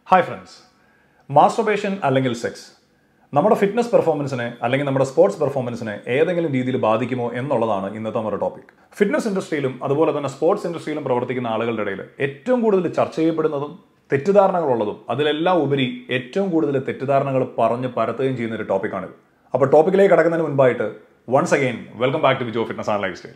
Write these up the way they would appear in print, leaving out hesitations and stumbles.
Hi friends, masturbation അല്ലെങ്കിൽ sex നമ്മുടെ fitness പെർഫോമൻസിനെ അല്ലെങ്കിൽ നമ്മുടെ സ്പോർട്സ് പെർഫോമൻസിനെ ഏതെങ്കിലും രീതിയിൽ ബാധിക്കുമോ എന്നുള്ളതാണ് ഇന്നത്തെ നമ്മുടെ ടോപ്പിക്. ഫിറ്റ്നസ് ഇൻഡസ്ട്രിയിലും അതുപോലെ തന്നെ സ്പോർട്സ് ഇൻഡസ്ട്രിയിലും പ്രവർത്തിക്കുന്ന ആളുകളുടെ ഇടയിൽ ഏറ്റവും കൂടുതൽ ചർച്ച ചെയ്യപ്പെടുന്നതും തെറ്റിദ്ധാരണകളുള്ളതും അതിലെല്ലാം ഉപരി ഏറ്റവും കൂടുതൽ തെറ്റിദ്ധാരണകൾ പറഞ്ഞ് പരത്തുകയും ചെയ്യുന്ന ഒരു ടോപ്പിക്കാണിത്. അപ്പോൾ ടോപ്പിക്കിലേക്ക് കടക്കുന്നതിന് മുൻപായിട്ട് once again welcome back to Vijo fitness and life style.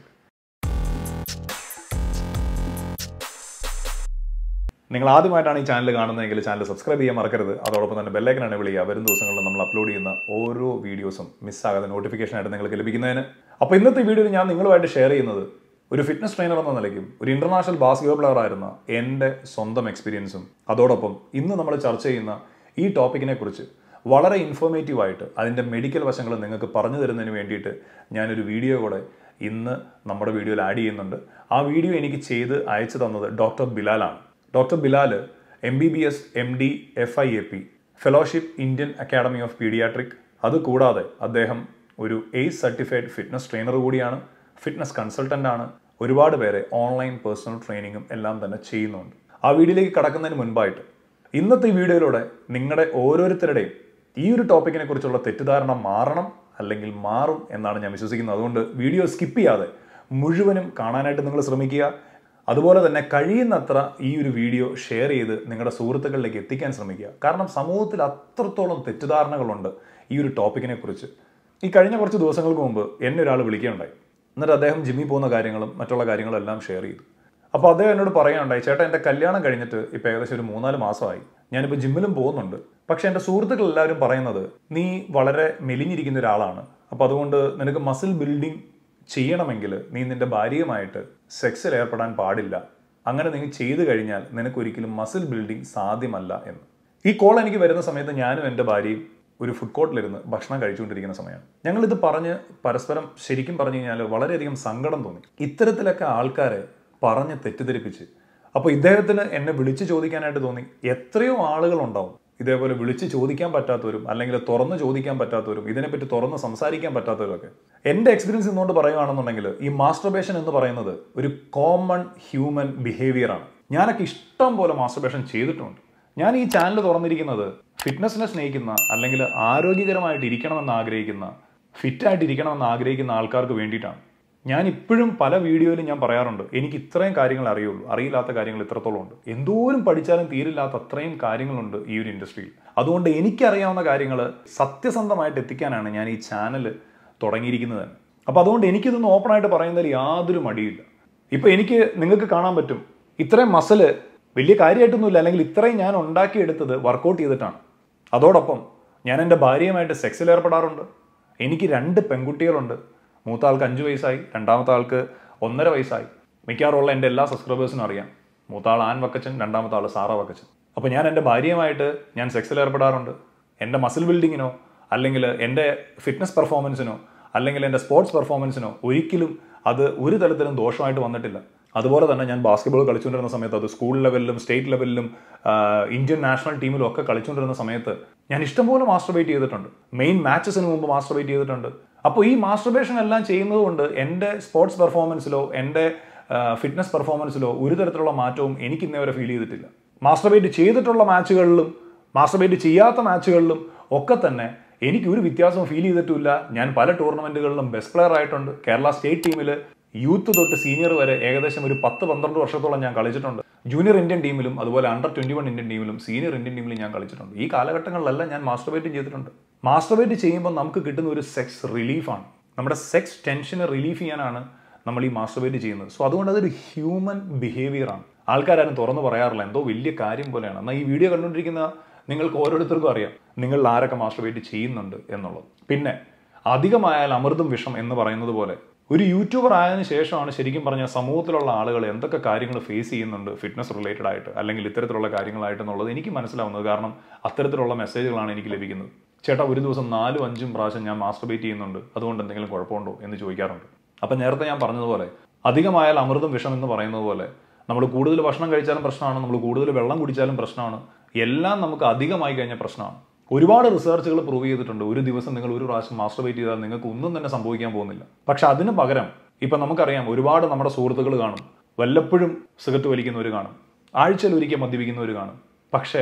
നിങ്ങൾ ആദ്യമായിട്ടാണ് ഈ ചാനൽ കാണുന്നതെങ്കിൽ ചാനൽ സബ്സ്ക്രൈബ് ചെയ്യാൻ മറക്കരുത്. അതോടൊപ്പം തന്നെ ബെല്ലൈക്കൻ എനേബിൾ ചെയ്യുക. വരും ദിവസങ്ങളിൽ നമ്മൾ അപ്ലോഡ് ചെയ്യുന്ന ഓരോ വീഡിയോസും മിസ്സാകാതെ നോട്ടിഫിക്കേഷൻ ആയിട്ട് നിങ്ങൾക്ക് ലഭിക്കുന്നതിന്. അപ്പോൾ ഇന്നത്തെ വീഡിയോയിൽ ഞാൻ നിങ്ങളുമായിട്ട് ഷെയർ ചെയ്യുന്നത് ഒരു ഫിറ്റ്നസ് ട്രെയിനർ എന്ന നിലയ്ക്കും ഒരു ഇന്റർനാഷണൽ ബാസ്കറ്റ്ബോൾ പ്ലെയർ ആയിരുന്ന എൻ്റെ സ്വന്തം എക്സ്പീരിയൻസും അതോടൊപ്പം ഇന്ന് നമ്മൾ ചർച്ച ചെയ്യുന്ന ഈ ടോപ്പിക്കിനെ കുറിച്ച് വളരെ ഇൻഫോർമേറ്റീവായിട്ട് അതിൻ്റെ മെഡിക്കൽ വശങ്ങൾ നിങ്ങൾക്ക് പറഞ്ഞു തരുന്നതിന് വേണ്ടിയിട്ട് ഞാനൊരു വീഡിയോ കൂടെ ഇന്ന് നമ്മുടെ വീഡിയോയിൽ ആഡ് ചെയ്യുന്നുണ്ട്. ആ വീഡിയോ എനിക്ക് ചെയ്ത് അയച്ചു തന്നത് ഡോക്ടർ ബിലാലാണ്. Doctor Bilal MBBS MD FIAP fellowship Indian academy of paediatric, അതുകൂടാതെ അദ്ദേഹം ഒരു ACE സർട്ടിഫൈഡ് ഫിറ്റ്നസ് ട്രെയിനർ കൂടിയാണ്, ഫിറ്റ്നസ് കൺസൾട്ടൻ്റ് ആണ്, ഒരുപാട് പേരെ ഓൺലൈൻ പേഴ്സണൽ ട്രെയിനിങ്ങും എല്ലാം തന്നെ ചെയ്യുന്നുണ്ട്. ആ വീഡിയോയിലേക്ക് കടക്കുന്നതിന് മുൻപായിട്ട് ഇന്നത്തെ ഈ വീഡിയോയിലൂടെ നിങ്ങളുടെ ഓരോരുത്തരുടെയും ഈ ഒരു ടോപ്പിക്കിനെ കുറിച്ചുള്ള തെറ്റിദ്ധാരണ മാറണം അല്ലെങ്കിൽ മാറും എന്നാണ് ഞാൻ വിശ്വസിക്കുന്നത്. അതുകൊണ്ട് വീഡിയോ സ്കിപ്പ് ചെയ്യാതെ മുഴുവനും കാണാനായിട്ട് നിങ്ങൾ ശ്രമിക്കുക. അതുപോലെ തന്നെ കഴിയുന്നത്ര ഈ ഒരു വീഡിയോ ഷെയർ ചെയ്ത് നിങ്ങളുടെ സുഹൃത്തുക്കളിലേക്ക് എത്തിക്കാൻ ശ്രമിക്കുക. കാരണം സമൂഹത്തിൽ അത്രത്തോളം തെറ്റിദ്ധാരണകളുണ്ട് ഈ ഒരു ടോപ്പിക്കിനെ കുറിച്ച്. ഈ കഴിഞ്ഞ കുറച്ച് ദിവസങ്ങൾക്ക് മുമ്പ് എന്നെ ഒരാൾ വിളിക്കുകയുണ്ടായി. എന്നിട്ട് അദ്ദേഹം ജിമ്മിൽ പോകുന്ന കാര്യങ്ങളും മറ്റുള്ള കാര്യങ്ങളും എല്ലാം ഷെയർ ചെയ്തു. അപ്പോൾ അദ്ദേഹം എന്നോട് പറയുകയുണ്ടായി, ചേട്ടാ എൻ്റെ കല്യാണം കഴിഞ്ഞിട്ട് ഇപ്പോൾ ഏകദേശം ഒരു 3-4 മാസമായി, ഞാനിപ്പോൾ ജിമ്മിലും പോകുന്നുണ്ട്. പക്ഷേ എൻ്റെ സുഹൃത്തുക്കൾ എല്ലാവരും പറയുന്നത് നീ വളരെ മെലിഞ്ഞിരിക്കുന്ന ഒരാളാണ്, അപ്പോൾ അതുകൊണ്ട് നിനക്ക് മസിൽ ബിൽഡിംഗ് ചെയ്യണമെങ്കിൽ നീ നിന്റെ ഭാര്യയുമായിട്ട് സെക്സിൽ ഏർപ്പെടാൻ പാടില്ല, അങ്ങനെ നീ ചെയ്തു കഴിഞ്ഞാൽ നിനക്കൊരിക്കലും മസിൽ ബിൽഡിംഗ് സാധ്യമല്ല എന്ന്. ഈ കോൾ എനിക്ക് വരുന്ന സമയത്ത് ഞാനും എൻ്റെ ഭാര്യയും ഒരു ഫുഡ് കോർട്ടിലിരുന്ന് ഭക്ഷണം കഴിച്ചുകൊണ്ടിരിക്കുന്ന സമയമാണ്. ഞങ്ങളിത് പറഞ്ഞ് പരസ്പരം ശരിക്കും പറഞ്ഞു കഴിഞ്ഞാൽ വളരെയധികം സങ്കടം തോന്നി. ഇത്തരത്തിലൊക്കെ ആൾക്കാരെ പറഞ്ഞ് തെറ്റിദ്ധരിപ്പിച്ച്. അപ്പോൾ ഇദ്ദേഹത്തിന് എന്നെ വിളിച്ച് ചോദിക്കാനായിട്ട് തോന്നി. എത്രയോ ആളുകളുണ്ടാവും ഇതേപോലെ വിളിച്ച് ചോദിക്കാൻ പറ്റാത്തവരും അല്ലെങ്കിൽ തുറന്ന് ചോദിക്കാൻ പറ്റാത്തവരും ഇതിനെപ്പറ്റി തുറന്ന് സംസാരിക്കാൻ പറ്റാത്തവരൊക്കെ. എൻ്റെ എക്സ്പീരിയൻസ് ഇന്നുകൊണ്ട് പറയുകയാണെന്നുണ്ടെങ്കിൽ ഈ മാസ്റ്റർബേഷൻ എന്ന് പറയുന്നത് ഒരു കോമൺ ഹ്യൂമൻ ബിഹേവിയറാണ്. ഞാനൊക്കെ ഇഷ്ടം പോലെ മാസ്റ്റർബേഷൻ ചെയ്തിട്ടുണ്ട്. ഞാൻ ഈ ചാനൽ തുറന്നിരിക്കുന്നത് ഫിറ്റ്നസിനെ സ്നേഹിക്കുന്ന അല്ലെങ്കിൽ ആരോഗ്യകരമായിട്ട് ഇരിക്കണമെന്ന് ആഗ്രഹിക്കുന്ന, ഫിറ്റായിട്ട് ഇരിക്കണമെന്ന് ആഗ്രഹിക്കുന്ന ആൾക്കാർക്ക് വേണ്ടിയിട്ടാണ്. ഞാൻ ഇപ്പോഴും പല വീഡിയോയിലും ഞാൻ പറയാറുണ്ട്, എനിക്ക് ഇത്രയും കാര്യങ്ങൾ അറിയുള്ളൂ, അറിയില്ലാത്ത കാര്യങ്ങൾ ഇത്രത്തോളം ഉണ്ട്. എന്തോരം പഠിച്ചാലും തീരില്ലാത്ത അത്രയും കാര്യങ്ങളുണ്ട് ഈ ഒരു ഇൻഡസ്ട്രിയിൽ. അതുകൊണ്ട് എനിക്കറിയാവുന്ന കാര്യങ്ങൾ സത്യസന്ധമായിട്ട് എത്തിക്കാനാണ് ഞാൻ ഈ ചാനൽ തുടങ്ങിയിരിക്കുന്നത് തന്നെ. അപ്പോൾ അതുകൊണ്ട് എനിക്കിതൊന്ന് ഓപ്പണായിട്ട് പറയുന്നതിൽ യാതൊരു മടിയില്ല. ഇപ്പോൾ നിങ്ങൾക്ക് കാണാൻ പറ്റും ഇത്രയും മസില് വലിയ കാര്യമായിട്ടൊന്നുമില്ല, അല്ലെങ്കിൽ ഇത്രയും ഞാൻ ഉണ്ടാക്കിയെടുത്തത് വർക്കൗട്ട് ചെയ്തിട്ടാണ്. അതോടൊപ്പം ഞാൻ എൻ്റെ ഭാര്യയുമായിട്ട് സെക്സിൽ ഏർപ്പെടാറുണ്ട്. എനിക്ക് 2 പെൺകുട്ടികളുണ്ട്. മൂത്ത ആൾക്ക് 5 വയസ്സായി, രണ്ടാമത്തെ ആൾക്ക് 1.5 വയസ്സായി. മിക്കവാറുള്ള എൻ്റെ എല്ലാ സബ്സ്ക്രൈബേഴ്സിനും അറിയാം, മൂത്ത ആൾ ആൻ വക്കച്ചൻ, രണ്ടാമത്തെ ആൾ സാറ വക്കച്ചൻ. അപ്പോൾ ഞാൻ എൻ്റെ ഭാര്യയുമായിട്ട് ഞാൻ സെക്സിൽ ഏർപ്പെടാറുണ്ട്. എൻ്റെ മസിൽ ബിൽഡിങ്ങിനോ അല്ലെങ്കിൽ എൻ്റെ ഫിറ്റ്നസ് പെർഫോമൻസിനോ അല്ലെങ്കിൽ എൻ്റെ സ്പോർട്സ് പെർഫോമൻസിനോ ഒരിക്കലും അത് ഒരു തരത്തിലും ദോഷമായിട്ട് വന്നിട്ടില്ല. അതുപോലെ തന്നെ ഞാൻ ബാസ്കറ്റ്ബോൾ കളിച്ചുകൊണ്ടിരുന്ന സമയത്ത്, അത് സ്കൂൾ ലെവലിലും സ്റ്റേറ്റ് ലെവലിലും ഇന്ത്യൻ നാഷണൽ ടീമിലും ഒക്കെ കളിച്ചുകൊണ്ടിരുന്ന സമയത്ത് ഞാൻ ഇഷ്ടംപോലെ മാസ്റ്റർബേറ്റ് ചെയ്തിട്ടുണ്ട്. മെയിൻ മാച്ചസിന് മുമ്പ് മാസ്റ്റർബേറ്റ് ചെയ്തിട്ടുണ്ട്. അപ്പോൾ ഈ മാസ്റ്റർബേഷൻ എല്ലാം ചെയ്യുന്നത് കൊണ്ട് എൻ്റെ സ്പോർട്സ് പെർഫോമൻസിലോ എൻ്റെ ഫിറ്റ്നസ് പെർഫോമൻസിലോ ഒരു തരത്തിലുള്ള മാറ്റവും എനിക്ക് ഇന്നേ വരെ ഫീൽ ചെയ്തിട്ടില്ല. മാസ്റ്റർബേറ്റ് ചെയ്തിട്ടുള്ള മാച്ചുകളിലും മാസ്റ്റർബേറ്റ് ചെയ്യാത്ത മാച്ചുകളിലും ഒക്കെ തന്നെ എനിക്ക് ഒരു വ്യത്യാസവും ഫീൽ ചെയ്തിട്ടില്ല. ഞാൻ പല ടൂർണമെൻറ്റുകളിലും ബെസ്റ്റ് പ്ലെയർ ആയിട്ടുണ്ട്. കേരള സ്റ്റേറ്റ് ടീമിൽ യൂത്ത് തൊട്ട് സീനിയർ വരെ ഏകദേശം ഒരു 10-12 വർഷത്തോളം ഞാൻ കളിച്ചിട്ടുണ്ട്. ജൂനിയർ ഇന്ത്യൻ ടീമിലും അതുപോലെ അണ്ടർ 21 ഇന്ത്യൻ ടീമിലും സീനിയർ ഇന്ത്യൻ ടീമിലും ഞാൻ കളിച്ചിട്ടുണ്ട്. ഈ കാലഘട്ടങ്ങളിലെല്ലാം ഞാൻ മാസ്റ്റർബേറ്റ് ചെയ്തിട്ടുണ്ട്. മാസ്റ്റർബേറ്റ് ചെയ്യുമ്പോൾ നമുക്ക് കിട്ടുന്ന ഒരു സെക്സ് റിലീഫാണ്. നമ്മുടെ സെക്സ് ടെൻഷനെ റിലീഫ് ചെയ്യാനാണ് നമ്മൾ ഈ മാസ്റ്റർബേറ്റ് ചെയ്യുന്നത്. സോ അതുകൊണ്ട് അതൊരു ഹ്യൂമൻ ബിഹേവിയറാണ്. ആൾക്കാരും തുറന്നു പറയാറില്ല, എന്തോ വലിയ കാര്യം പോലെയാണ്. എന്നാൽ ഈ വീഡിയോ കണ്ടുകൊണ്ടിരിക്കുന്ന നിങ്ങൾക്ക് ഓരോരുത്തർക്കും അറിയാം നിങ്ങൾ ആരൊക്കെ മാസ്റ്റർബേറ്റ് ചെയ്യുന്നുണ്ട് എന്നുള്ളത്. പിന്നെ അധികമായാൽ അമൃതും വിഷം എന്ന് പറയുന്നത് പോലെ ഒരു യൂട്യൂബർ ആയതിനു ശേഷമാണ് ശരിക്കും പറഞ്ഞാൽ സമൂഹത്തിലുള്ള ആളുകൾ എന്തൊക്കെ കാര്യങ്ങൾ ഫേസ് ചെയ്യുന്നുണ്ട് ഫിറ്റ്നസ് റിലേറ്റഡ് ആയിട്ട് അല്ലെങ്കിൽ ഇത്തരത്തിലുള്ള കാര്യങ്ങളായിട്ടെന്നുള്ളത് എനിക്ക് മനസ്സിലാവുന്നത്. കാരണം അത്തരത്തിലുള്ള മെസ്സേജുകളാണ് എനിക്ക് ലഭിക്കുന്നത്. ചേട്ടാ, ഒരു ദിവസം 4-5 പ്രാവശ്യം ഞാൻ മാസ്റ്റർബേറ്റ് ചെയ്യുന്നുണ്ട്, അതുകൊണ്ട് എന്തെങ്കിലും കുഴപ്പമുണ്ടോ എന്ന് ചോദിക്കാറുണ്ട്. അപ്പം നേരത്തെ ഞാൻ പറഞ്ഞതുപോലെ അധികമായാൽ അമൃതം വിഷം എന്ന് പറയുന്നത് പോലെ നമ്മൾ കൂടുതൽ ഭക്ഷണം കഴിച്ചാലും പ്രശ്നമാണ്, നമ്മൾ കൂടുതൽ വെള്ളം കുടിച്ചാലും പ്രശ്നമാണ്, എല്ലാം നമുക്ക് അധികമായി കഴിഞ്ഞാൽ പ്രശ്നമാണ്. ഒരുപാട് റിസർച്ചുകൾ പ്രൂവ് ചെയ്തിട്ടുണ്ട്, ഒരു ദിവസം നിങ്ങൾ ഒരു പ്രാവശ്യം മാസ്റ്റർബേറ്റ് ചെയ്താൽ നിങ്ങൾക്ക് ഒന്നും തന്നെ സംഭവിക്കാൻ പോകുന്നില്ല. പക്ഷെ അതിന് പകരം ഇപ്പം നമുക്കറിയാം ഒരുപാട് നമ്മുടെ സുഹൃത്തുക്കൾ കാണും, വല്ലപ്പോഴും സിഗരറ്റ് വലിക്കുന്നവർ കാണും, ആഴ്ചയിൽ ഒരിക്കൽ മദ്യപിക്കുന്നവർ കാണും. പക്ഷേ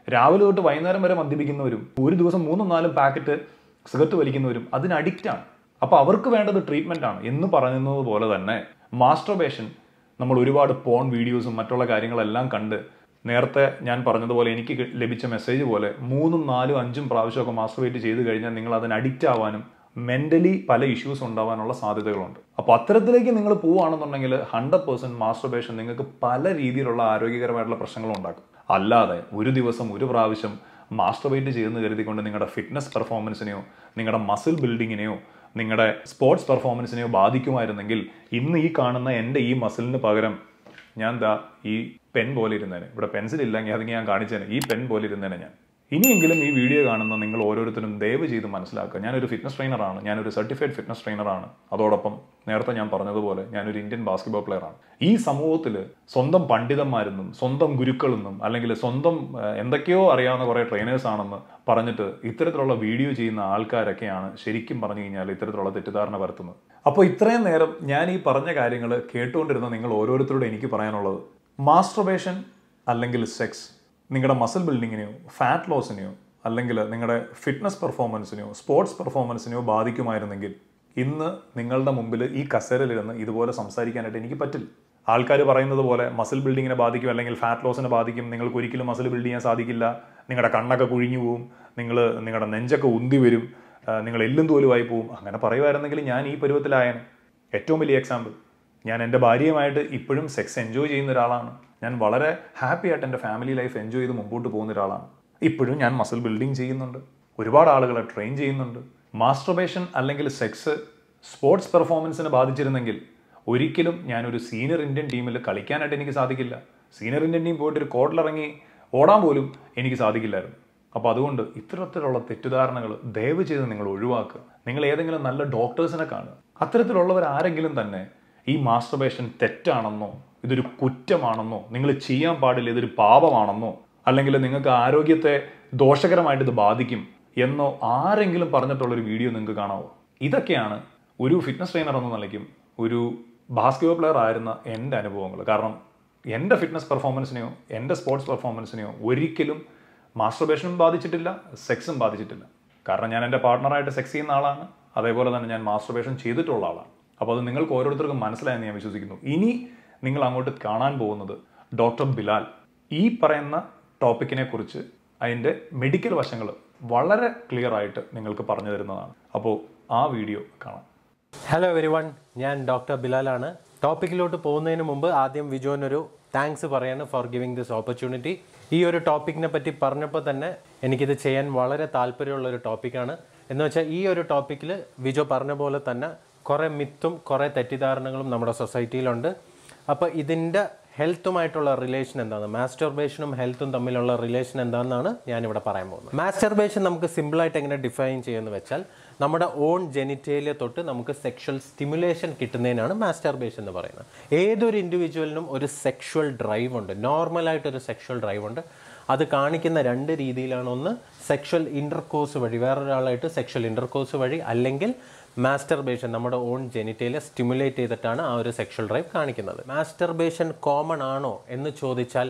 രാവിലെ തൊട്ട് വൈകുന്നേരം വരെ മദ്യപിക്കുന്നവരും ഒരു ദിവസം 3-4 പാക്കറ്റ് സിഗരറ്റ് വലിക്കുന്നവരും അതിന് അഡിക്റ്റാണ്. അപ്പോൾ അവർക്ക് വേണ്ടത് ട്രീറ്റ്മെൻ്റ് ആണ്. എന്ന് പറയുന്നത് പോലെ തന്നെ മാസ്റ്റർബേഷൻ നമ്മൾ ഒരുപാട് പോൺ വീഡിയോസും മറ്റുള്ള കാര്യങ്ങളെല്ലാം കണ്ട് നേരത്തെ ഞാൻ പറഞ്ഞതുപോലെ എനിക്ക് ലഭിച്ച മെസ്സേജ് പോലെ 3, 4, 5 പ്രാവശ്യമൊക്കെ മാസ്റ്റർബേറ്റ് ചെയ്ത് കഴിഞ്ഞാൽ നിങ്ങൾ അതിന് അഡിക്റ്റ് ആവാനും മെൻ്റലി പല ഇഷ്യൂസ് ഉണ്ടാവാനുള്ള സാധ്യതകളുണ്ട്. അപ്പോൾ അത്തരത്തിലേക്ക് നിങ്ങൾ പോവുകയാണെന്നുണ്ടെങ്കിൽ 100% മാസ്റ്റർബേഷൻ നിങ്ങൾക്ക് പല രീതിയിലുള്ള ആരോഗ്യകരമായിട്ടുള്ള പ്രശ്നങ്ങളും ഉണ്ടാക്കും. അല്ലാതെ ഒരു ദിവസം ഒരു പ്രാവശ്യം മാസ്റ്റർബേറ്റ് ചെയ്തെന്ന് കരുതിക്കൊണ്ട് നിങ്ങളുടെ ഫിറ്റ്നസ് പെർഫോമൻസിനെയോ നിങ്ങളുടെ മസിൽ ബിൽഡിങ്ങിനെയോ നിങ്ങളുടെ സ്പോർട്സ് പെർഫോമൻസിനെയോ ബാധിക്കുമായിരുന്നെങ്കിൽ ഇന്ന് ഈ കാണുന്ന എൻ്റെ ഈ മസിലിന് പകരം ഞാൻ ഈ പെൻ പോലെ ഇരുന്നേനെ. ഇവിടെ പെൻസിൽ ഇല്ലെങ്കിൽ അതെങ്കിൽ ഞാൻ കാണിച്ചേനെ. ഈ പെൻ പോലെ ഇരുന്നേനെ ഞാൻ. ഇനിയെങ്കിലും ഈ വീഡിയോ കാണുന്ന നിങ്ങൾ ഓരോരുത്തരും ദയവ് ചെയ്ത് മനസ്സിലാക്കുക, ഞാനൊരു ഫിറ്റ്നസ് ട്രെയിനറാണ്, ഞാനൊരു സർട്ടിഫൈഡ് ഫിറ്റ്നസ് ട്രെയിനറാണ്. അതോടൊപ്പം നേരത്തെ ഞാൻ പറഞ്ഞതുപോലെ ഞാനൊരു ഇന്ത്യൻ ബാസ്കറ്റ്ബോൾ പ്ലെയറാണ്. ഈ സമൂഹത്തിൽ സ്വന്തം പണ്ഡിതന്മാരെന്നും സ്വന്തം ഗുരുക്കളെന്നും അല്ലെങ്കിൽ സ്വന്തം എന്തൊക്കെയോ അറിയാവുന്ന കുറേ ട്രെയിനേഴ്സ് ആണെന്ന് പറഞ്ഞിട്ട് ഇത്തരത്തിലുള്ള വീഡിയോ ചെയ്യുന്ന ആൾക്കാരൊക്കെയാണ് ശരിക്കും പറഞ്ഞു കഴിഞ്ഞാൽ ഇത്തരത്തിലുള്ള തെറ്റിദ്ധാരണ വരുത്തുന്നത്. അപ്പോൾ ഇത്രയും നേരം ഞാൻ ഈ പറഞ്ഞ കാര്യങ്ങൾ കേട്ടുകൊണ്ടിരുന്ന നിങ്ങൾ ഓരോരുത്തരോടും എനിക്ക് പറയാനുള്ളത്, മാസ്റ്റർബേഷൻ അല്ലെങ്കിൽ സെക്സ് നിങ്ങളുടെ മസിൽ ബിൽഡിങ്ങിനെയോ ഫാറ്റ് ലോസിനെയോ അല്ലെങ്കിൽ നിങ്ങളുടെ ഫിറ്റ്നസ് പെർഫോമൻസിനെയോ സ്പോർട്സ് പെർഫോമൻസിനെയോ ബാധിക്കുമായിരുന്നെങ്കിൽ ഇന്ന് നിങ്ങളുടെ മുമ്പിൽ ഈ കസേരയിലിരുന്ന് ഇതുപോലെ സംസാരിക്കാനായിട്ട് എനിക്ക് പറ്റില്ല. ആൾക്കാർ പറയുന്നത് പോലെ മസിൽ ബിൽഡിങ്ങിനെ ബാധിക്കും അല്ലെങ്കിൽ ഫാറ്റ് ലോസിനെ ബാധിക്കും, നിങ്ങൾക്ക് ഒരിക്കലും മസിൽ ബിൽഡ് ചെയ്യാൻ സാധിക്കില്ല, നിങ്ങളുടെ കണ്ണൊക്കെ കുഴിഞ്ഞു പോവും, നിങ്ങളുടെ നെഞ്ചൊക്കെ ഉന്തി വരും, നിങ്ങൾ എല്ലും തോലുമായി പോവും. അങ്ങനെ പറയുമായിരുന്നെങ്കിൽ ഞാൻ ഈ പരുവത്തിലായേനെ. ഏറ്റവും വലിയ എക്സാമ്പിൾ, ഞാൻ എൻ്റെ ഭാര്യയുമായിട്ട് ഇപ്പോഴും സെക്സ് എൻജോയ് ചെയ്യുന്ന ഒരാളാണ്. ഞാൻ വളരെ ഹാപ്പി ആയിട്ട് എൻ്റെ ഫാമിലി ലൈഫ് എൻജോയ് ചെയ്ത് മുമ്പോട്ട് പോകുന്ന ഒരാളാണ്. ഇപ്പോഴും ഞാൻ മസിൽ ബിൽഡിങ് ചെയ്യുന്നുണ്ട്, ഒരുപാട് ആളുകളെ ട്രെയിൻ ചെയ്യുന്നുണ്ട്. മാസ്റ്റർബേഷൻ അല്ലെങ്കിൽ സെക്സ് സ്പോർട്സ് പെർഫോമൻസിനെ ബാധിച്ചിരുന്നെങ്കിൽ ഒരിക്കലും ഞാനൊരു സീനിയർ ഇന്ത്യൻ ടീമിൽ കളിക്കാനായിട്ട് എനിക്ക് സാധിക്കില്ല. സീനിയർ ഇന്ത്യൻ ടീം പോയിട്ട് ഒരു കോർട്ടിലിറങ്ങി ഓടാൻ പോലും എനിക്ക് സാധിക്കില്ലായിരുന്നു. അപ്പോൾ അതുകൊണ്ട് ഇത്തരത്തിലുള്ള തെറ്റിദ്ധാരണകൾ ദയവ് ചെയ്ത് നിങ്ങൾ ഒഴിവാക്കുക. നിങ്ങൾ ഏതെങ്കിലും നല്ല ഡോക്ടേഴ്സിനെ കാണുക. അത്തരത്തിലുള്ളവർ ആരെങ്കിലും തന്നെ ഈ മാസ്റ്റർബേഷൻ തെറ്റാണെന്നോ ഇതൊരു കുറ്റമാണെന്നോ നിങ്ങൾ ചെയ്യാൻ പാടില്ല ഇതൊരു പാപമാണെന്നോ അല്ലെങ്കിൽ നിങ്ങൾക്ക് ആരോഗ്യത്തെ ദോഷകരമായിട്ട് ഇത് ബാധിക്കും എന്നോ ആരെങ്കിലും പറഞ്ഞിട്ടുള്ളൊരു വീഡിയോ നിങ്ങൾക്ക് കാണാമോ? ഇതൊക്കെയാണ് ഒരു ഫിറ്റ്നസ് ട്രെയിനർ എന്ന നിലയ്ക്കും ഒരു ബാസ്കറ്റ്ബോൾ പ്ലെയർ ആയിരുന്ന എൻ്റെ അനുഭവങ്ങൾ. കാരണം എൻ്റെ ഫിറ്റ്നസ് പെർഫോമൻസിനെയോ എൻ്റെ സ്പോർട്സ് പെർഫോമൻസിനെയോ ഒരിക്കലും മാസ്റ്റർബേഷനും ബാധിച്ചിട്ടില്ല, സെക്സും ബാധിച്ചിട്ടില്ല. കാരണം ഞാൻ എൻ്റെ പാർട്ട്ണറായിട്ട് സെക്സ് ചെയ്യുന്ന ആളാണ്, അതേപോലെ തന്നെ ഞാൻ മാസ്റ്റർബേഷൻ ചെയ്തിട്ടുള്ള ആളാണ്. അപ്പോൾ അത് നിങ്ങൾക്ക് ഓരോരുത്തർക്കും മനസ്സിലായെന്ന് ഞാൻ വിശ്വസിക്കുന്നു. ഇനി നിങ്ങൾ അങ്ങോട്ട് കാണാൻ പോകുന്നത് ഡോക്ടർ ബിലാൽ ഈ പറയുന്ന ടോപ്പിക്കിനെ കുറിച്ച് അതിൻ്റെ മെഡിക്കൽ വശങ്ങൾ വളരെ ക്ലിയർ ആയിട്ട് നിങ്ങൾക്ക് പറഞ്ഞു തരുന്നതാണ്. അപ്പോൾ ആ വീഡിയോ കാണാം. ഹലോ എവരിവൺ, ഞാൻ ഡോക്ടർ ബിലാലാണ്. ടോപ്പിക്കിലോട്ട് പോകുന്നതിന് മുമ്പ് ആദ്യം വിജോനൊരു താങ്ക്സ് പറയാണ് ഫോർ ഗിവിങ് ദിസ് ഓപ്പർച്യൂണിറ്റി. ഈ ഒരു ടോപ്പിക്കിനെ പറ്റി പറഞ്ഞപ്പോൾ തന്നെ എനിക്കിത് ചെയ്യാൻ വളരെ താല്പര്യമുള്ളൊരു ടോപ്പിക്കാണ്. എന്ന് വെച്ചാൽ ഈ ഒരു ടോപ്പിക്കിൽ വിജോ പറഞ്ഞ പോലെ തന്നെ കുറേ മിത്തും കുറേ തെറ്റിദ്ധാരണകളും നമ്മുടെ സൊസൈറ്റിയിലുണ്ട്. അപ്പോൾ ഇതിൻ്റെ ഹെൽത്തുമായിട്ടുള്ള റിലേഷൻ എന്താണ്, മാസ്റ്റർബേഷനും ഹെൽത്തും തമ്മിലുള്ള റിലേഷൻ എന്താണെന്നാണ് ഞാനിവിടെ പറയാൻ പോകുന്നത്. മാസ്റ്റർബേഷൻ നമുക്ക് സിമ്പിളായിട്ട് എങ്ങനെ ഡിഫൈൻ ചെയ്യുമെന്ന് വെച്ചാൽ നമ്മുടെ ഓൺ ജെനിറ്റേലിയ തൊട്ട് നമുക്ക് സെക്ഷൽ സ്റ്റിമുലേഷൻ കിട്ടുന്നതിനാണ് മാസ്റ്റർബേഷൻ എന്ന് പറയുന്നത്. ഏതൊരു ഇൻഡിവിജ്വലിനും ഒരു സെക്ഷൽ ഡ്രൈവ് ഉണ്ട്, നോർമലായിട്ടൊരു സെക്ഷൽ ഡ്രൈവ് ഉണ്ട്. അത് കാണിക്കുന്ന 2 രീതിയിലാണ്. ഒന്ന് സെക്ഷൽ ഇൻ്റർകോഴ്സ് വഴി, വേറൊരാളായിട്ട് സെക്ഷൽ ഇൻ്റർകോഴ്സ് വഴി, അല്ലെങ്കിൽ മാസ്റ്റർബേഷൻ നമ്മുടെ ഓൺ ജെനിറ്റേലിയ സ്റ്റിമുലേറ്റ് ചെയ്തിട്ടാണ് ആ ഒരു സെക്ഷൽ ഡ്രൈവ് കാണിക്കുന്നത്. മാസ്റ്റർബേഷൻ കോമൺ ആണോ എന്ന് ചോദിച്ചാൽ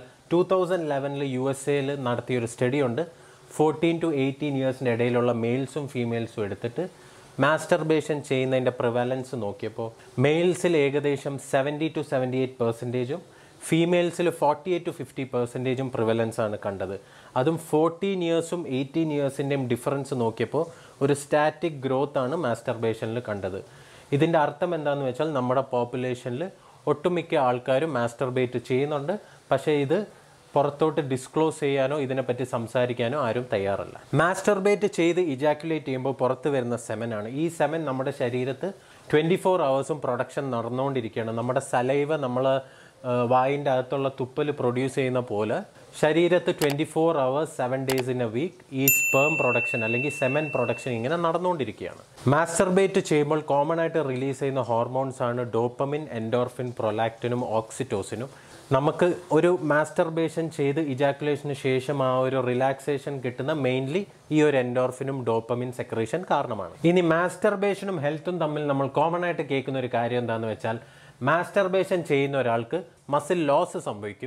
2011 USA നടത്തിയൊരു സ്റ്റഡി ഉണ്ട്. 14 to 18 ഇയേഴ്സിൻ്റെ ഇടയിലുള്ള മെയിൽസും ഫീമെയിൽസും എടുത്തിട്ട് മാസ്റ്റർബേഷൻ ചെയ്യുന്നതിൻ്റെ പ്രിവാലൻസ് നോക്കിയപ്പോൾ മെയിൽസിൽ ഏകദേശം 70 to 78%, ഫീമെയിൽസിൽ 48 to 50% പ്രിവലൻസ് ആണ് കണ്ടത്. അതും 14 ഇയേഴ്സും 18 ഇയേഴ്സിൻ്റെയും ഡിഫറൻസ് നോക്കിയപ്പോൾ ഒരു സ്റ്റാറ്റിക് ഗ്രോത്ത് ആണ് മാസ്റ്റർബേഷനിൽ കണ്ടത്. ഇതിൻ്റെ അർത്ഥം എന്താണെന്ന് വെച്ചാൽ നമ്മുടെ പോപ്പുലേഷനിൽ ഒട്ടുമിക്ക ആൾക്കാരും മാസ്റ്റർബേറ്റ് ചെയ്യുന്നുണ്ട്, പക്ഷേ ഇത് പുറത്തോട്ട് ഡിസ്ക്ലോസ് ചെയ്യാനോ ഇതിനെപ്പറ്റി സംസാരിക്കാനോ ആരും തയ്യാറല്ല. മാസ്റ്റർബേറ്റ് ചെയ്ത് ഇജാക്കുലേറ്റ് ചെയ്യുമ്പോൾ പുറത്ത് വരുന്ന സെമനാണ്. ഈ സെമൻ നമ്മുടെ ശരീരത്ത് 24 hours പ്രൊഡക്ഷൻ നടന്നുകൊണ്ടിരിക്കുകയാണ്. നമ്മുടെ സലൈവ നമ്മൾ വായിൻ്റെ അകത്തുള്ള തുപ്പൽ പ്രൊഡ്യൂസ് ചെയ്യുന്ന പോലെ ശരീരത്ത് 24 hours 7 days in a week ഈ സ്പേം പ്രൊഡക്ഷൻ അല്ലെങ്കിൽ സെമൻ പ്രൊഡക്ഷൻ ഇങ്ങനെ നടന്നുകൊണ്ടിരിക്കുകയാണ്. മാസ്റ്റർബേറ്റ് ചെയ്യുമ്പോൾ കോമൺ ആയിട്ട് റിലീസ് ചെയ്യുന്ന ഹോർമോൺസ് ആണ് ഡോപ്പമിൻ, എൻഡോർഫിൻ, പ്രൊലാക്റ്റിനും ഓക്സിറ്റോസിനും. നമുക്ക് ഒരു മാസ്റ്റർബേഷൻ ചെയ്ത് ഇജാക്കുലേഷന് ശേഷം ആ ഒരു റിലാക്സേഷൻ കിട്ടുന്ന മെയിൻലി ഈ ഒരു എൻഡോർഫിനും ഡോപ്പമിൻ സെക്രീഷൻ കാരണമാണ്. ഇനി മാസ്റ്റർബേഷനും ഹെൽത്തും തമ്മിൽ നമ്മൾ കോമൺ ആയിട്ട് കേൾക്കുന്ന ഒരു കാര്യം എന്താണെന്ന് വെച്ചാൽ മാസ്റ്റർബേഷൻ ചെയ്യുന്ന ഒരാൾക്ക് മസിൽ ലോസ് സംഭവിക്കും.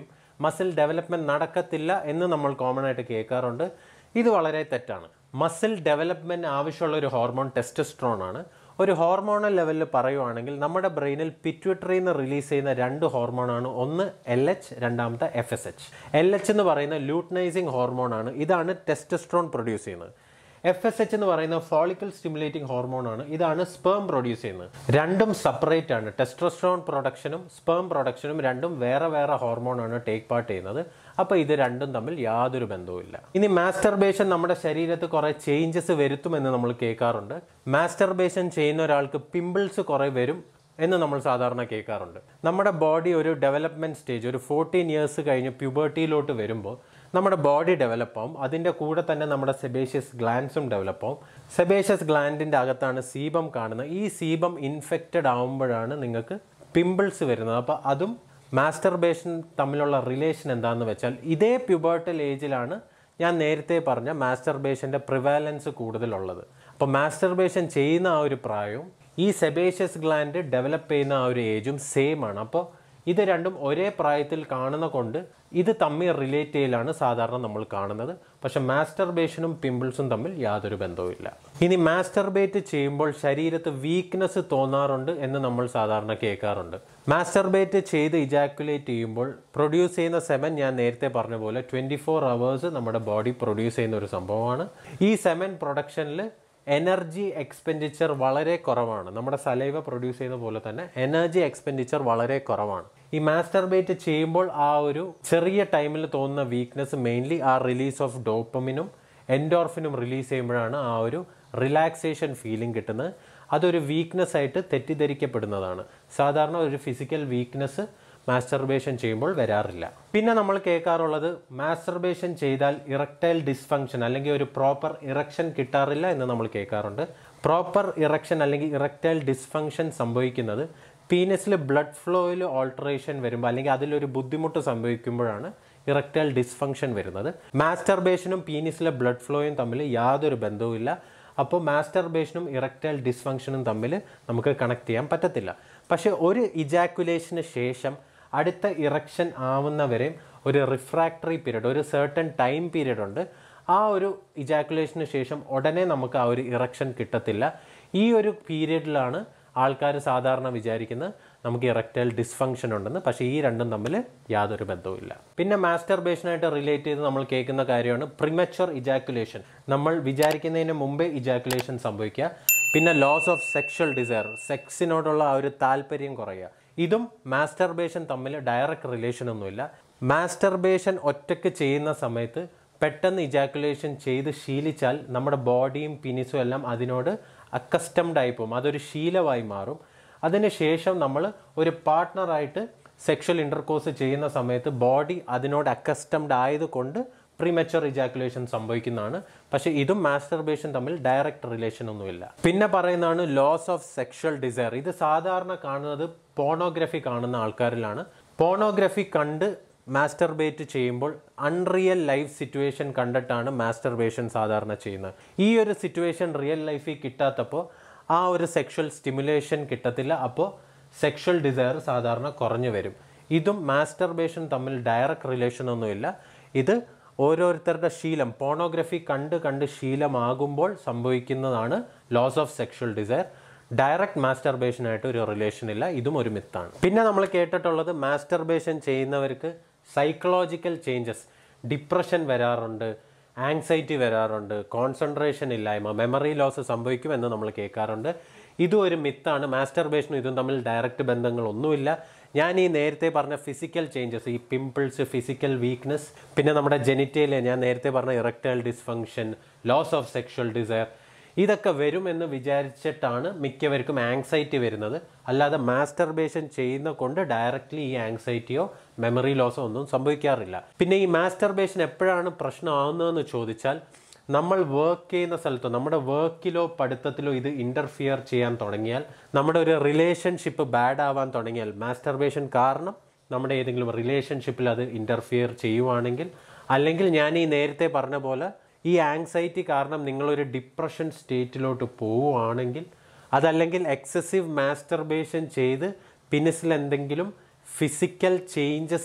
മസിൽ ഡെവലപ്മെൻറ്റ് നടക്കത്തില്ല എന്ന് നമ്മൾ കോമൺ ആയിട്ട് കേൾക്കാറുണ്ട്. ഇത് വളരെ തെറ്റാണ്. മസിൽ ഡെവലപ്മെൻറ്റ് ആവശ്യമുള്ള ഒരു ഹോർമോൺ ടെസ്റ്റോസ്റ്ററോൺ ആണ്. ഒരു ഹോർമോണൽ ലെവലിൽ പറയുവാണെങ്കിൽ നമ്മുടെ ബ്രെയിനിൽ പിറ്റ്യൂട്ടറിയിൽ നിന്ന് റിലീസ് ചെയ്യുന്ന 2 ഹോർമോണാണ്. ഒന്ന് LH, രണ്ടാമത്തെ FSH. LH എന്ന് പറയുന്ന ലൂട്ട്നൈസിങ് ഹോർമോണാണ്. ഇതാണ് ടെസ്റ്റോസ്റ്ററോൺ പ്രൊഡ്യൂസ് ചെയ്യുന്നത്. FSH എന്ന് പറയുന്ന ഫോളിക്കൽ സ്റ്റിമുലേറ്റിംഗ് ഹോർമോൺ ആണ്. ഇതാണ് സ്പേം പ്രൊഡ്യൂസ് ചെയ്യുന്നത്. രണ്ടും സെപ്പറേറ്റ് ആണ്. ടെസ്റ്റോസ്റ്ററോൺ പ്രൊഡക്ഷനും സ്പേം പ്രൊഡക്ഷനും രണ്ടും വേറെ വേറെ ഹോർമോണാണ് ടേക്ക് പാർട്ട് ചെയ്യുന്നത്. അപ്പോൾ ഇത് രണ്ടും തമ്മിൽ യാതൊരു ബന്ധവുമില്ല. ഇനി മാസ്റ്റർബേഷൻ നമ്മുടെ ശരീരത്തിൽ കുറേ ചേഞ്ചസ് വരുത്തുമെന്ന് നമ്മൾ കേൾക്കാറുണ്ട്. മാസ്റ്റർബേഷൻ ചെയ്യുന്ന ഒരാൾക്ക് പിമ്പിൾസ് കുറേ വരും എന്ന് നമ്മൾ സാധാരണ കേൾക്കാറുണ്ട്. നമ്മുടെ ബോഡി ഒരു ഡെവലപ്മെൻറ്റ് സ്റ്റേജ്, ഒരു 14 ഇയേഴ്സ് കഴിഞ്ഞ് പ്യൂബർട്ടിയിലോട്ട് വരുമ്പോൾ നമ്മുടെ ബോഡി ഡെവലപ്പ് ആവും. അതിൻ്റെ കൂടെ തന്നെ നമ്മുടെ സെബേഷ്യസ് ഗ്ലാൻഡ്സും ഡെവലപ്പ് ആവും. സെബേഷ്യസ് ഗ്ലാൻഡിൻ്റെ അകത്താണ് സീബം കാണുന്നത്. ഈ സീബം ഇൻഫെക്റ്റഡ് ആവുമ്പോഴാണ് നിങ്ങൾക്ക് പിമ്പിൾസ് വരുന്നത്. അപ്പോൾ അതും മാസ്റ്റർബേഷൻ തമ്മിലുള്ള റിലേഷൻ എന്താണെന്ന് വെച്ചാൽ ഇതേ പ്യൂബർട്ടൽ ഏജിലാണ് ഞാൻ നേരത്തെ പറഞ്ഞ മാസ്റ്റർബേഷൻ്റെ പ്രിവാലൻസ് കൂടുതലുള്ളത്. അപ്പോൾ മാസ്റ്റർബേഷൻ ചെയ്യുന്ന ആ ഒരു പ്രായവും ഈ സെബേഷ്യസ് ഗ്ലാൻഡ് ഡെവലപ്പ് ചെയ്യുന്ന ആ ഒരു ഏജും സെയിം ആണ്. അപ്പോൾ ഇത് രണ്ടും ഒരേ പ്രായത്തിൽ കാണുന്ന കൊണ്ട് ഇത് തമ്മിൽ റിലേറ്റ് ചെയ്യലാണ് സാധാരണ നമ്മൾ കാണുന്നത്. പക്ഷെ മാസ്റ്റർബേഷനും പിമ്പിൾസും തമ്മിൽ യാതൊരു ബന്ധവുമില്ല. ഇനി മാസ്റ്റർബേറ്റ് ചെയ്യുമ്പോൾ ശരീരത്ത് വീക്ക്നെസ് തോന്നാറുണ്ട് എന്ന് നമ്മൾ സാധാരണ കേൾക്കാറുണ്ട്. മാസ്റ്റർബേറ്റ് ചെയ്ത് ഇജാക്കുലേറ്റ് ചെയ്യുമ്പോൾ പ്രൊഡ്യൂസ് ചെയ്യുന്ന സെമൻ ഞാൻ നേരത്തെ പറഞ്ഞ പോലെ 24 hours നമ്മുടെ ബോഡി പ്രൊഡ്യൂസ് ചെയ്യുന്ന ഒരു സംഭവമാണ്. ഈ സെമൻ പ്രൊഡക്ഷനിൽ എനർജി എക്സ്പെൻഡിച്ചർ വളരെ കുറവാണ്. നമ്മുടെ സലൈവ പ്രൊഡ്യൂസ് ചെയ്യുന്ന പോലെ തന്നെ എനർജി എക്സ്പെൻഡിച്ചർ വളരെ കുറവാണ്. ഈ മാസ്റ്റർബേറ്റ് ചെയ്യുമ്പോൾ ആ ഒരു ചെറിയ ടൈമിൽ തോന്നുന്ന വീക്ക്നെസ് മെയിൻലി ആ റിലീസ് ഓഫ് ഡോപ്പമിനും എൻഡോർഫിനും റിലീസ് ചെയ്യുമ്പോഴാണ് ആ ഒരു റിലാക്സേഷൻ ഫീലിംഗ് കിട്ടുന്നത്. അതൊരു വീക്ക്നെസ് ആയിട്ട് തെറ്റിദ്ധരിക്കപ്പെടുന്നതാണ്. സാധാരണ ഒരു ഫിസിക്കൽ വീക്ക്നെസ് മാസ്റ്റർബേഷൻ ചെയ്യുമ്പോൾ വരാറില്ല. പിന്നെ നമ്മൾ കേൾക്കാറുള്ളത് മാസ്റ്റർബേഷൻ ചെയ്താൽ ഇറക്ടൈൽ ഡിസ്ഫങ്ഷൻ അല്ലെങ്കിൽ ഒരു പ്രോപ്പർ ഇറക്ഷൻ കിട്ടാറില്ല എന്ന് നമ്മൾ കേൾക്കാറുണ്ട്. പ്രോപ്പർ ഇറക്ഷൻ അല്ലെങ്കിൽ ഇറക്ടൈൽ ഡിസ്ഫങ്ഷൻ സംഭവിക്കുന്നത് പീനസിൽ ബ്ലഡ് ഫ്ലോയിൽ ഓൾട്ടറേഷൻ വരുമ്പോൾ അല്ലെങ്കിൽ അതിലൊരു ബുദ്ധിമുട്ട് സംഭവിക്കുമ്പോഴാണ് ഇറക്ടൈൽ ഡിസ്ഫങ്ഷൻ വരുന്നത്. മാസ്റ്റർബേഷനും പീനസിലെ ബ്ലഡ് ഫ്ലോയും തമ്മിൽ യാതൊരു ബന്ധവുമില്ല. അപ്പോൾ മാസ്റ്റർബേഷനും ഇറക്ടൈൽ ഡിസ്ഫങ്ഷനും തമ്മിൽ നമുക്ക് കണക്ട് ചെയ്യാൻ പറ്റത്തില്ല. പക്ഷേ ഒരു ഇജാക്കുലേഷന് ശേഷം അടുത്ത ഇറക്ഷൻ ആവുന്നവരെയും ഒരു റിഫ്രാക്ടറി പീരീഡ്, ഒരു സർട്ടൺ ടൈം പീരീഡ് ഉണ്ട്. ആ ഒരു ഇജാക്കുലേഷന് ശേഷം ഉടനെ നമുക്ക് ആ ഒരു ഇറക്ഷൻ കിട്ടത്തില്ല. ഈ ഒരു പീരീഡിലാണ് ആൾക്കാർ സാധാരണ വിചാരിക്കുന്നത് നമുക്ക് ഇറക്ടൈൽ ഡിസ്ഫങ്ഷൻ ഉണ്ടെന്ന്. പക്ഷേ ഈ രണ്ടും തമ്മിൽ യാതൊരു ബന്ധവുമില്ല. പിന്നെ മാസ്റ്റർബേഷനായിട്ട് റിലേറ്റ് ചെയ്ത് നമ്മൾ കേൾക്കുന്ന കാര്യമാണ് പ്രിമച്വർ ഇജാക്കുലേഷൻ. നമ്മൾ വിചാരിക്കുന്നതിന് മുമ്പേ ഇജാക്കുലേഷൻ സംഭവിക്കുക. പിന്നെ ലോസ് ഓഫ് സെക്ഷൽ ഡിസയർ, സെക്സിനോടുള്ള ആ ഒരു താല്പര്യം കുറയുക. ഇതും മാസ്റ്റർബേഷൻ തമ്മിൽ ഡയറക്റ്റ് റിലേഷൻ ഒന്നുമില്ല. മാസ്റ്റർബേഷൻ ഒറ്റയ്ക്ക് ചെയ്യുന്ന സമയത്ത് പെട്ടെന്ന് ഇജാക്കുലേഷൻ ചെയ്ത് ശീലിച്ചാൽ നമ്മുടെ ബോഡിയും പിനിസും എല്ലാം അതിനോട് അക്കസ്റ്റംഡ് ആയി പോകും. അതൊരു ശീലമായി മാറും. അതിനുശേഷം നമ്മൾ ഒരു പാർട്ട്ണറായിട്ട് സെക്ഷൽ ഇൻ്റർകോഴ്സ് ചെയ്യുന്ന സമയത്ത് ബോഡി അതിനോട് അക്കസ്റ്റംഡ് ആയതുകൊണ്ട് പ്രീമച്വർ ഇജാക്കുലേഷൻ സംഭവിക്കുന്നതാണ്. പക്ഷേ ഇതും മാസ്റ്റർബേഷൻ തമ്മിൽ ഡയറക്റ്റ് റിലേഷൻ ഒന്നുമില്ല. പിന്നെ പറയുന്നതാണ് ലോസ് ഓഫ് സെക്ഷൽ ഡിസയർ. ഇത് സാധാരണ കാണുന്നത് പോണോഗ്രഫി കാണുന്ന ആൾക്കാരിലാണ്. പോണോഗ്രഫി കണ്ട് മാസ്റ്റർബേറ്റ് ചെയ്യുമ്പോൾ അൺറിയൽ ലൈഫ് സിറ്റുവേഷൻ കണ്ടിട്ടാണ് മാസ്റ്റർബേഷൻ സാധാരണ ചെയ്യുന്നത്. ഈ ഒരു സിറ്റുവേഷൻ റിയൽ ലൈഫിൽ കിട്ടാത്തപ്പോൾ ആ ഒരു സെക്ഷൽ സ്റ്റിമുലേഷൻ കിട്ടത്തില്ല. അപ്പോൾ സെക്ഷൽ ഡിസയർ സാധാരണ കുറഞ്ഞു വരും. ഇതും മാസ്റ്റർബേഷൻ തമ്മിൽ ഡയറക്റ്റ് റിലേഷൻ ഒന്നുമില്ല. ഇത് ഓരോരുത്തരുടെ ശീലം, പോണോഗ്രഫി കണ്ട് ശീലമാകുമ്പോൾ സംഭവിക്കുന്നതാണ് loss of sexual desire. Direct മാസ്റ്റർബേഷനായിട്ട് ഒരു റിലേഷൻ ഇല്ല. ഇതും ഒരു മിത്താണ്. പിന്നെ നമ്മൾ കേട്ടിട്ടുള്ളത് മാസ്റ്റർബേഷൻ ചെയ്യുന്നവർക്ക് സൈക്കോളജിക്കൽ ചേഞ്ചസ്, ഡിപ്രഷൻ വരാറുണ്ട്, ആങ്സൈറ്റി വരാറുണ്ട്, കോൺസെൻട്രേഷൻ ഇല്ലായ്മ, മെമ്മറി ലോസ് സംഭവിക്കുമെന്ന് നമ്മൾ കേൾക്കാറുണ്ട്. ഇതും ഒരു മിത്താണ്. മാസ്റ്റർബേഷനും ഇതും തമ്മിൽ ഡയറക്റ്റ് ബന്ധങ്ങളൊന്നുമില്ല. ഞാൻ ഈ നേരത്തെ പറഞ്ഞ ഫിസിക്കൽ ചേഞ്ചസ്, ഈ പിമ്പിൾസ്, ഫിസിക്കൽ വീക്ക്നെസ്, പിന്നെ നമ്മുടെ ജെനിറ്റേലിയ, ഞാൻ നേരത്തെ പറഞ്ഞ erectile dysfunction, loss of sexual desire, ഇതൊക്കെ വരുമെന്ന് വിചാരിച്ചിട്ടാണ് മിക്കവർക്കും ആങ്സൈറ്റി വരുന്നത്. അല്ലാതെ മാസ്റ്റർബേഷൻ ചെയ്യുന്ന കൊണ്ട് ഡയറക്റ്റ്ലി ഈ ആങ്സൈറ്റിയോ മെമ്മറി ലോസോ ഒന്നും സംഭവിക്കാറില്ല. പിന്നെ ഈ മാസ്റ്റർബേഷൻ എപ്പോഴാണ് പ്രശ്നമാകുന്നതെന്ന് ചോദിച്ചാൽ, നമ്മൾ വർക്ക് ചെയ്യുന്ന സ്ഥലത്തോ നമ്മുടെ വർക്കിലോ പഠിത്തത്തിലോ ഇത് ഇൻ്റർഫിയർ ചെയ്യാൻ തുടങ്ങിയാൽ, നമ്മുടെ ഒരു റിലേഷൻഷിപ്പ് ബാഡ് ആവാൻ തുടങ്ങിയാൽ, മാസ്റ്റർബേഷൻ കാരണം നമ്മുടെ ഏതെങ്കിലും റിലേഷൻഷിപ്പിൽ അത് ഇൻ്റർഫിയർ ചെയ്യുവാണെങ്കിൽ, അല്ലെങ്കിൽ ഞാൻ ഈ നേരത്തെ പറഞ്ഞ പോലെ ഈ ആങ്സൈറ്റി കാരണം നിങ്ങളൊരു ഡിപ്രഷൻ സ്റ്റേറ്റിലോട്ട് പോവുകയാണെങ്കിൽ, അതല്ലെങ്കിൽ എക്സസീവ് മാസ്റ്റർബേഷൻ ചെയ്ത് പിനിസിൽ എന്തെങ്കിലും ഫിസിക്കൽ ചേഞ്ചസ്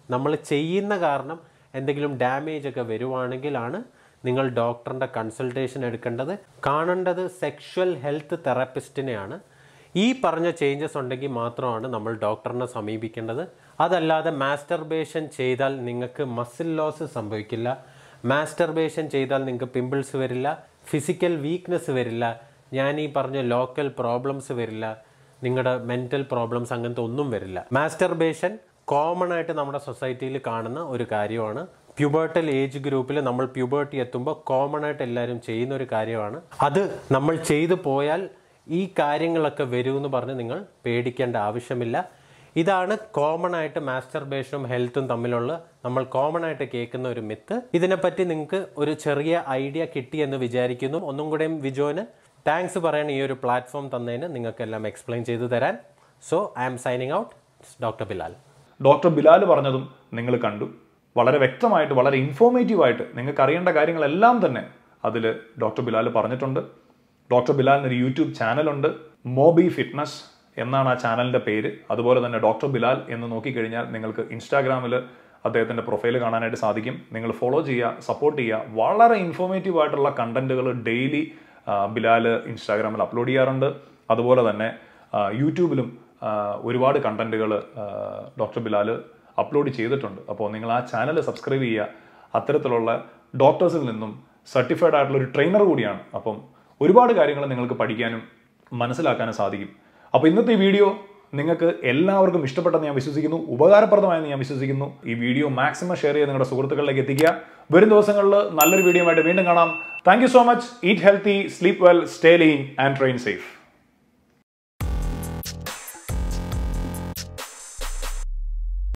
നമ്മൾ ചെയ്യുന്ന കാരണം എന്തെങ്കിലും ഡാമേജ് ഒക്കെ വരുവാണെങ്കിലാണ് നിങ്ങൾ ഡോക്ടറിൻ്റെ കൺസൾട്ടേഷൻ എടുക്കേണ്ടത്. കാണേണ്ടത് സെക്ഷൽ ഹെൽത്ത് തെറാപ്പിസ്റ്റിനെയാണ്. ഈ പറഞ്ഞ ചേഞ്ചസ് ഉണ്ടെങ്കിൽ മാത്രമാണ് നമ്മൾ ഡോക്ടറിനെ സമീപിക്കേണ്ടത്. അതല്ലാതെ മാസ്റ്റർബേഷൻ ചെയ്താൽ നിങ്ങൾക്ക് മസിൽ ലോസ് സംഭവിക്കില്ല, മാസ്റ്റർബേഷൻ ചെയ്താൽ നിങ്ങൾക്ക് പിമ്പിൾസ് വരില്ല, ഫിസിക്കൽ വീക്ക്നെസ് വരില്ല, ഞാൻ ഈ പറഞ്ഞ ലോക്കൽ പ്രോബ്ലംസ് വരില്ല, നിങ്ങളുടെ മെൻ്റൽ പ്രോബ്ലംസ് അങ്ങനത്തെ ഒന്നും വരില്ല. മാസ്റ്റർബേഷൻ കോമൺ ആയിട്ട് നമ്മുടെ സൊസൈറ്റിയിൽ കാണുന്ന ഒരു കാര്യമാണ്. പ്യൂബർട്ടൽ ഏജ് ഗ്രൂപ്പിൽ നമ്മൾ പ്യൂബർട്ടി എത്തുമ്പോൾ കോമൺ ആയിട്ട് എല്ലാവരും ചെയ്യുന്ന ഒരു കാര്യമാണ്. അത് നമ്മൾ ചെയ്തു പോയാൽ ഈ കാര്യങ്ങളൊക്കെ വരുമെന്ന് പറഞ്ഞ് നിങ്ങൾ പേടിക്കേണ്ട ആവശ്യമില്ല. ഇതാണ് കോമൺ ആയിട്ട് മാസ്റ്റർബേഷനും ഹെൽത്തും തമ്മിലുള്ള നമ്മൾ കോമൺ ആയിട്ട് കേൾക്കുന്ന ഒരു മിത്ത്. ഇതിനെപ്പറ്റി നിങ്ങൾക്ക് ഒരു ചെറിയ ഐഡിയ കിട്ടിയെന്ന് വിചാരിക്കുന്നു. ഒന്നും കൂടെ വിജോന് താങ്ക്സ് പറയാൻ ഈ ഒരു പ്ലാറ്റ്ഫോം തന്നതിന്, നിങ്ങൾക്കെല്ലാം എക്സ്പ്ലെയിൻ ചെയ്തു തരാൻ. So I am signing out. Doctor Bilal. Doctor Bilal പറഞ്ഞതും നിങ്ങൾ കണ്ടു. വളരെ വ്യക്തമായിട്ട്, വളരെ ഇൻഫോർമേറ്റീവായിട്ട് നിങ്ങൾക്ക് അറിയേണ്ട കാര്യങ്ങളെല്ലാം തന്നെ അതിൽ ഡോക്ടർ ബിലാൽ പറഞ്ഞിട്ടുണ്ട്. ഡോക്ടർ ബിലാലിനൊരു യൂട്യൂബ് ചാനലുണ്ട്, മോബി ഫിറ്റ്നസ് എന്നാണ് ആ ചാനലിൻ്റെ പേര്. അതുപോലെ തന്നെ ഡോക്ടർ ബിലാൽ എന്ന് നോക്കിക്കഴിഞ്ഞാൽ നിങ്ങൾക്ക് ഇൻസ്റ്റാഗ്രാമിൽ അദ്ദേഹത്തിൻ്റെ പ്രൊഫൈൽ കാണാനായിട്ട് സാധിക്കും. നിങ്ങൾ ഫോളോ ചെയ്യുക, സപ്പോർട്ട് ചെയ്യുക. വളരെ ഇൻഫോർമേറ്റീവ് ആയിട്ടുള്ള കണ്ടന്റുകൾ ഡെയിലി ബിലാൽ ഇൻസ്റ്റാഗ്രാമിൽ അപ്ലോഡ് ചെയ്യാറുണ്ട്. അതുപോലെ തന്നെ യൂട്യൂബിലും ഒരുപാട് കണ്ടന്റുകൾ ഡോക്ടർ ബിലാൽ അപ്ലോഡ് ചെയ്തിട്ടുണ്ട്. അപ്പോൾ നിങ്ങൾ ആ ചാനൽ സബ്സ്ക്രൈബ് ചെയ്യുക. അത്തരത്തിലുള്ള ഡോക്ടേഴ്സിൽ നിന്നും സർട്ടിഫൈഡ് ആയിട്ടുള്ള ഒരു ട്രെയിനർ കൂടിയാണ്. അപ്പം ഒരുപാട് കാര്യങ്ങൾ നിങ്ങൾക്ക് പഠിക്കാനും മനസ്സിലാക്കാനും സാധിക്കും. അപ്പോൾ ഇന്നത്തെ ഈ വീഡിയോ നിങ്ങൾക്ക് എല്ലാവർക്കും ഇഷ്ടപ്പെട്ടെന്ന് ഞാൻ വിശ്വസിക്കുന്നു, ഉപകാരപ്രദമായെന്ന് ഞാൻ വിശ്വസിക്കുന്നു. ഈ വീഡിയോ മാക്സിമം ഷെയർ ചെയ്ത് നിങ്ങളുടെ സുഹൃത്തുക്കളിലേക്ക് എത്തിക്കുക. വരും ദിവസങ്ങളിൽ നല്ലൊരു വീഡിയോ ആയിട്ട് വീണ്ടും കാണാം. Thank you so much. Eat healthy, sleep well, stay lean and train safe.